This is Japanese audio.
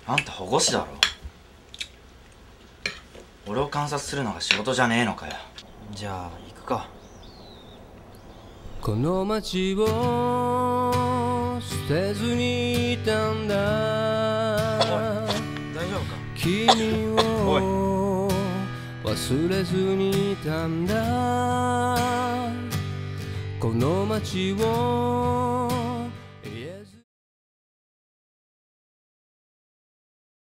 あんた保護士だろ。俺を観察するのが仕事じゃねえのかよ。じゃあ行くか。 この街を捨てずにいたんだ。 大丈夫か。 君を忘れずにいたんだ。この街を